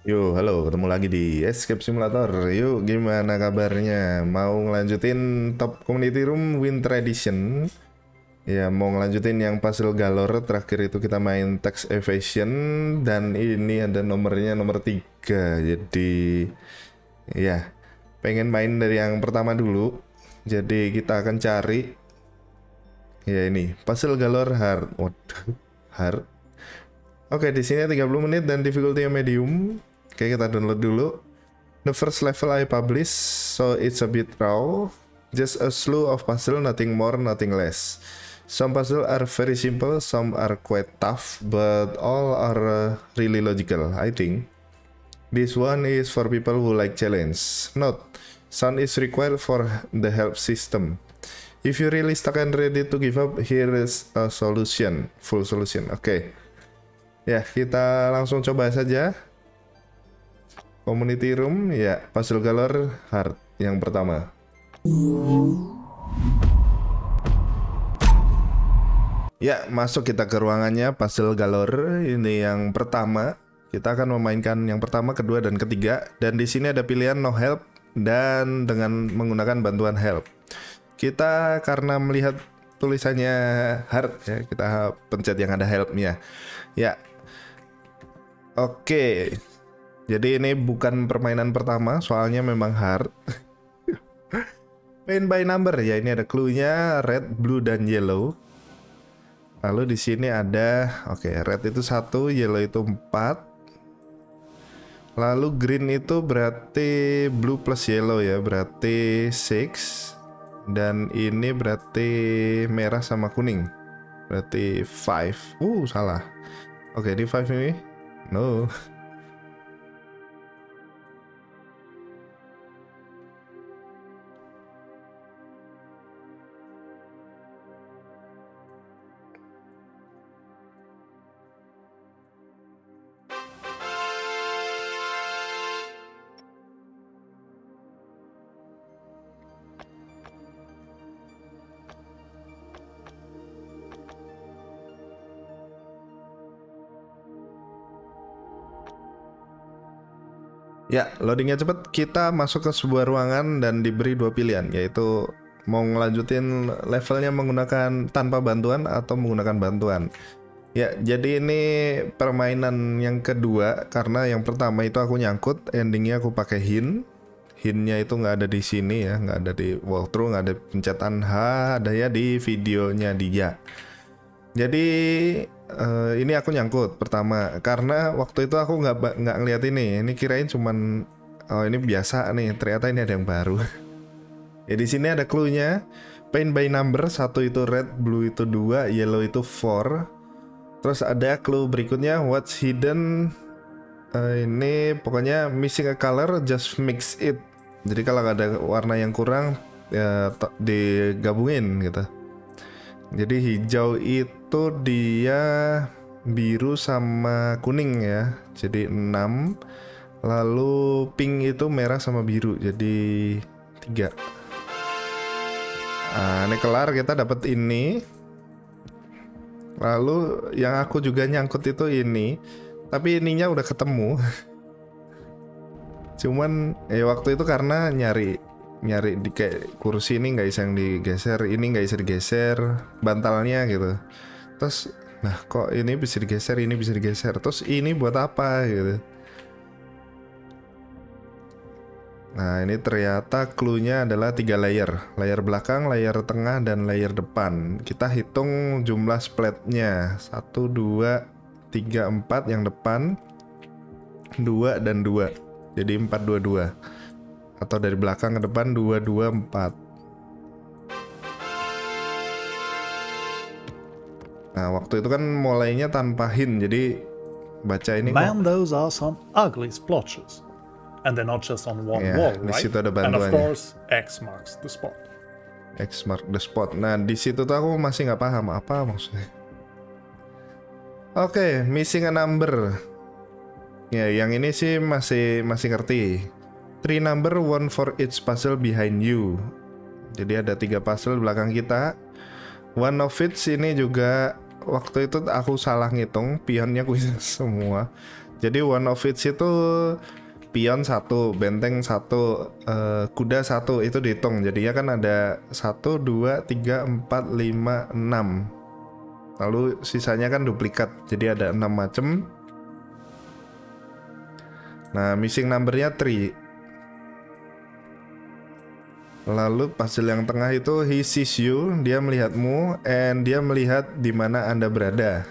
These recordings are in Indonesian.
Yo, halo, ketemu lagi di Escape Simulator. Yuk, gimana kabarnya? Mau ngelanjutin Top Community Room Winter Edition? Ya, mau ngelanjutin yang puzzle galore. Terakhir itu kita main Tax Evasion. Dan ini ada nomornya nomor 3. Jadi, ya, pengen main dari yang pertama dulu. Jadi, kita akan cari. Ya, ini, puzzle galore hard. Waduh, hard. Oke, di sini 30 menit dan difficulty medium. Oke, kita download dulu. The first level I publish, so it's a bit raw. Just a slew of puzzle, nothing more, nothing less. Some puzzle are very simple, some are quite tough, but all are really logical, I think. This one is for people who like challenge. Note, sound is required for the help system. If you really stuck and ready to give up, here is a solution, full solution. Oke. Ya, kita langsung coba saja. Community room, ya, puzzle galore hard yang pertama. Ya, masuk kita ke ruangannya puzzle galore. Ini yang pertama. Kita akan memainkan yang pertama, kedua, dan ketiga. Dan di sini ada pilihan no help dan dengan menggunakan bantuan help. Kita karena melihat tulisannya hard ya, kita pencet yang ada helpnya. Ya. Oke. Jadi ini bukan permainan pertama, soalnya memang hard. Paint by number ya, ini ada clue-nya red, blue, dan yellow. Lalu di sini ada, oke, red itu 1, yellow itu 4. Lalu green itu berarti blue plus yellow ya, berarti 6. Dan ini berarti merah sama kuning, berarti 5. Salah. Oke, di 5 ini, no. Ya, loadingnya cepet. Kita masuk ke sebuah ruangan dan diberi 2 pilihan, yaitu mau ngelanjutin levelnya menggunakan tanpa bantuan atau menggunakan bantuan. Ya, jadi ini permainan yang kedua karena yang pertama itu aku nyangkut, endingnya aku pakai hint. Hintnya itu nggak ada di sini ya, nggak ada di walkthrough, nggak ada pencetan H, ada ya di videonya dia. Jadi ini aku nyangkut pertama karena waktu itu aku nggak ngeliat ini kirain cuman ini biasa nih, ternyata ini ada yang baru. Ya di sini ada clue-nya, paint by number, 1 itu red, blue itu 2, yellow itu 4. Terus ada clue berikutnya, what's hidden, ini pokoknya missing a color, just mix it. Jadi kalau ada warna yang kurang ya digabungin gitu. Jadi hijau itu dia biru sama kuning ya, jadi 6. Lalu pink itu merah sama biru, jadi 3. Nah, ini kelar, kita dapat ini. Lalu yang aku juga nyangkut itu ini, tapi ininya udah ketemu. Cuman ya waktu itu karena nyari di kayak kursi ini nggak bisa yang digeser, ini nggak bisa digeser bantalnya gitu. Terus nah kok ini bisa digeser, ini bisa digeser, terus ini buat apa gitu. Nah ini ternyata clue-nya adalah 3 layer, layer belakang, layer tengah, dan layer depan. Kita hitung jumlah splatnya, 1, 2, 3, 4 yang depan, 2 dan 2, jadi 4, 2, 2. Atau dari belakang ke depan 2, 2, 4. Nah waktu itu kan mulainya tanpa hint, jadi baca ini Man, those are some ugly splotches. And they're not just on one wall, di right? situ ada And of bantuannya. course, X marks the spot. X mark the spot. Nah di situ tuh aku masih nggak paham apa maksudnya. Oke, missing a number. Ya yang ini sih masih ngerti. 3 number, 1 for each puzzle behind you. Jadi ada 3 puzzle di belakang kita. One of it ini juga waktu itu aku salah ngitung, pionnya aku semua. Jadi one of it itu pion 1, benteng 1, kuda 1 itu dihitung. Jadinya kan ada 1, 2, 3, 4, 5, 6. Lalu sisanya kan duplikat. Jadi ada 6 macam. Nah, missing numbernya 3. Lalu puzzle yang tengah itu he sees you, dia melihatmu, and dia melihat di mana Anda berada.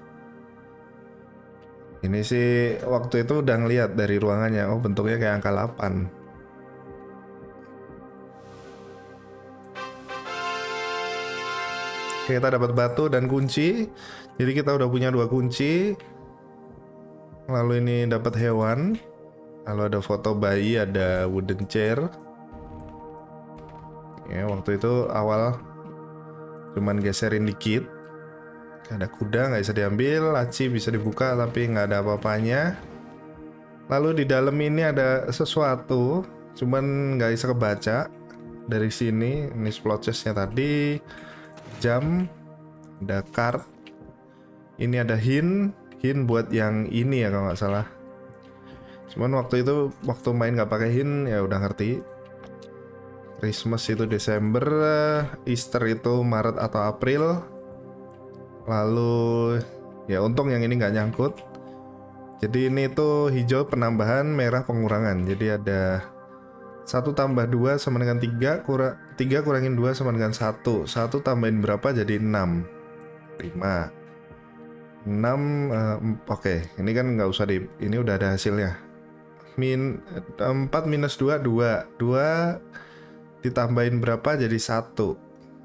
Ini sih waktu itu udah ngeliat dari ruangannya. Oh, bentuknya kayak angka 8. Oke, kita dapat batu dan kunci. Jadi kita udah punya 2 kunci. Lalu ini dapat hewan. Lalu ada foto bayi, ada wooden chair. Ya, waktu itu awal cuman geserin dikit. Ada kuda nggak bisa diambil, laci bisa dibuka tapi nggak ada apa-apanya. Lalu di dalam ini ada sesuatu, cuman nggak bisa kebaca dari sini. Ini splotchesnya tadi, jam, ada card. Ini ada hint buat yang ini ya kalau nggak salah. Cuman waktu itu waktu main nggak pakai hint ya udah ngerti. Christmas itu Desember, Easter itu Maret atau April. Lalu ya untung yang ini nggak nyangkut. Jadi ini tuh hijau penambahan, merah pengurangan. Jadi ada 1 tambah 2 sama dengan 3, 3 kurangin 2 sama dengan 1. 1 tambahin berapa jadi 6. 5. 6, oke. Ini kan nggak usah ini udah ada hasilnya. 4 minus 2, 2. 2 ditambahin berapa jadi 1.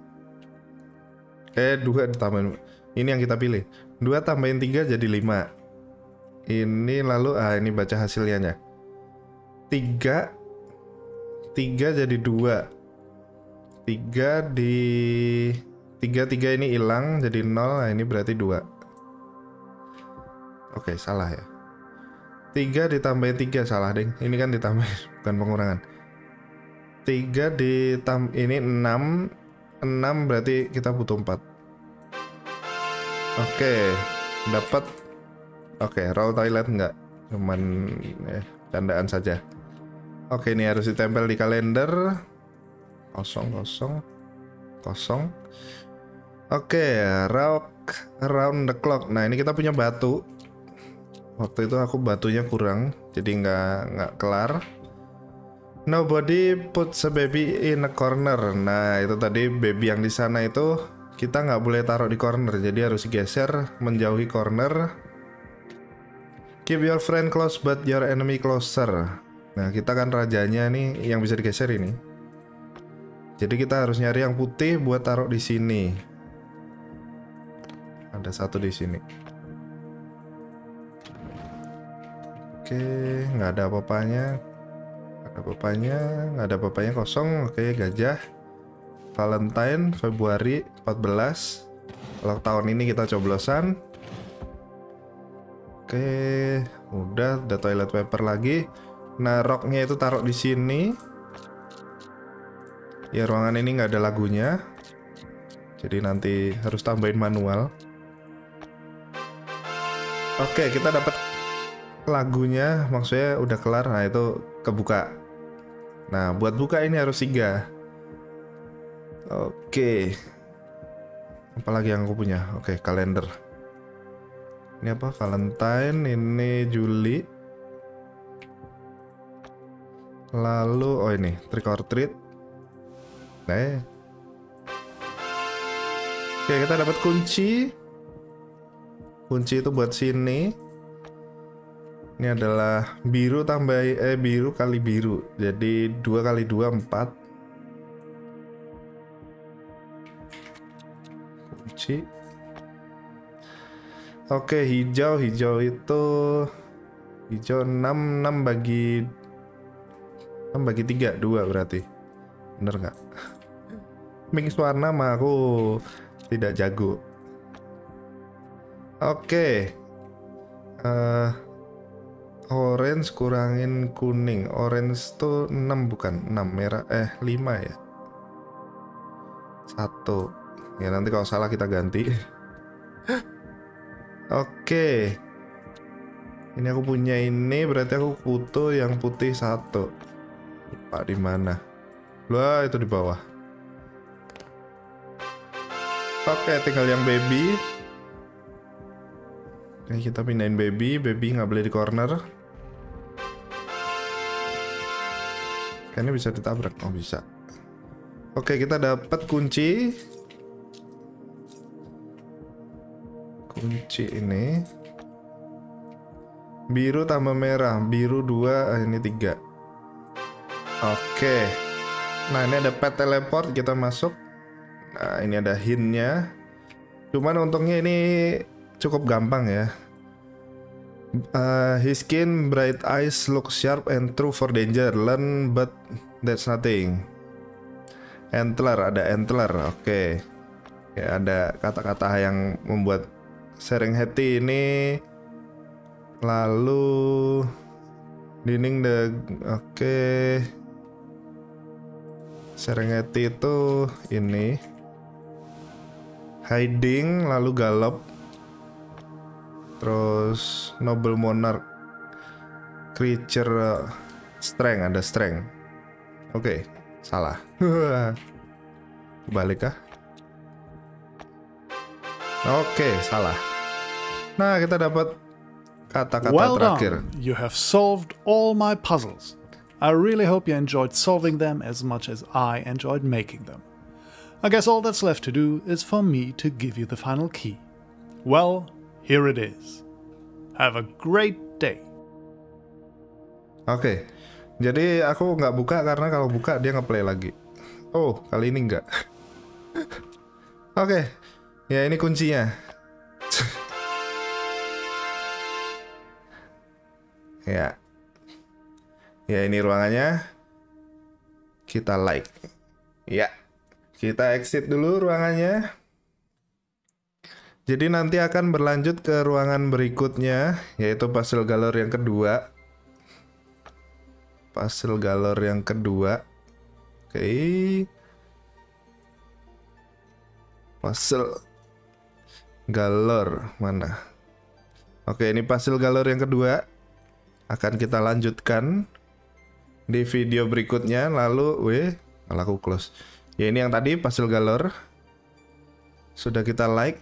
2 ditambahin. Ini yang kita pilih. 2 tambahin 3 jadi 5. Ini lalu ini baca hasilnya. 3 jadi 2. 3 di 3 ini hilang jadi 0. Nah, ini berarti 2. Oke, salah ya. 3 ditambahin 3 salah, ding. Ini kan ditambahin bukan pengurangan. 3 ini 6. 6 berarti kita butuh 4. Oke, dapat. Oke, raw toilet enggak, cuman candaan saja. Oke, ini harus ditempel di kalender. 0, 0, 0. Oke, rock around the clock. Nah, ini kita punya batu. Waktu itu aku batunya kurang, jadi nggak kelar. Nobody puts a baby in a corner. Nah, itu tadi baby yang di sana itu kita nggak boleh taruh di corner, jadi harus geser menjauhi corner. Keep your friend close but your enemy closer. Nah, kita kan rajanya nih yang bisa digeser ini. Jadi kita harus nyari yang putih buat taruh di sini. Ada 1 di sini. Oke, nggak ada apa-apanya. Nggak ada apa-apanya, kosong. Oke, gajah. Valentine Februari 14. Kalau tahun ini kita coblosan. Oke, udah ada toilet paper lagi. Nah, rocknya itu taruh di sini. Ya, ruangan ini nggak ada lagunya, jadi nanti harus tambahin manual. Oke, kita dapat lagunya, maksudnya udah kelar. Nah, itu kebuka. Nah, buat buka ini harus 3. Oke. Apalagi yang aku punya? Oke, kalender. Ini apa? Valentine, ini Juli. Lalu, oh ini, trick or treat. Oke, kita dapat kunci. Kunci itu buat sini. Ini adalah biru tambah biru kali biru. Jadi 2 kali 2 4. Kunci. Oke, hijau itu hijau 6 bagi 3 2 berarti. Bener nggak? Mix warna mah aku tidak jago. Oke. Orange kurangin kuning. Orange tuh 6 bukan 6, merah 5 ya. 1. Ya nanti kalau salah kita ganti. Oke. Ini aku punya ini, berarti aku kutu yang putih 1. Lupa di mana. Wah, itu di bawah. Oke, tinggal yang baby. Oke, kita pindahin baby. Baby nggak boleh di corner. Kayaknya bisa ditabrak. Oh, bisa. Oke, kita dapat kunci. Kunci ini. Biru tambah merah. Biru 2, ini 3. Oke. Nah, ini ada pet teleport, kita masuk. Nah, ini ada hintnya. Cuman untungnya ini cukup gampang ya. His skin, bright eyes, look sharp and true for danger. Learn but that's nothing. Antler, ada antler. Oke. Ya, ada kata-kata yang membuat Serengeti ini. Lalu dinding oke. Serengeti itu ini hiding, lalu gallop, terus noble monarch, creature, strength, ada strength. Oke, salah. Balik kah? Oke, salah. Nah, kita dapat kata-kata terakhir. Done. You have solved all my puzzles. I really hope you enjoyed solving them as much as I enjoyed making them. I guess all that's left to do is for me to give you the final key. Well, here it is. Have a great day. Oke, jadi aku nggak buka karena kalau buka dia nge-play lagi. Oh, kali ini nggak. Oke, ya ini kuncinya. Ya. Ya, ini ruangannya. Kita like. Ya. Kita exit dulu ruangannya. Jadi nanti akan berlanjut ke ruangan berikutnya, yaitu puzzle galore yang kedua. Puzzle galore yang kedua. Oke. Puzzle galore mana? Oke, ini puzzle galore yang kedua. Akan kita lanjutkan di video berikutnya. Lalu, malah aku close. Ya, ini yang tadi puzzle galore. Sudah kita like.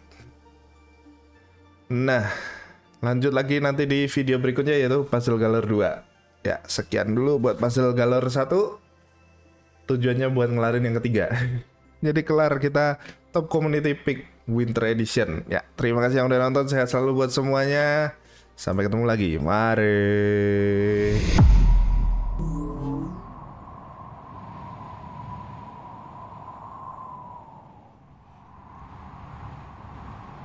Nah, lanjut lagi nanti di video berikutnya, yaitu puzzle galore 2. Ya, sekian dulu buat puzzle galore 1. Tujuannya buat ngelarin yang ketiga. Jadi kelar kita top community pick winter edition. Ya, terima kasih yang udah nonton. Sehat selalu buat semuanya. Sampai ketemu lagi. Mari.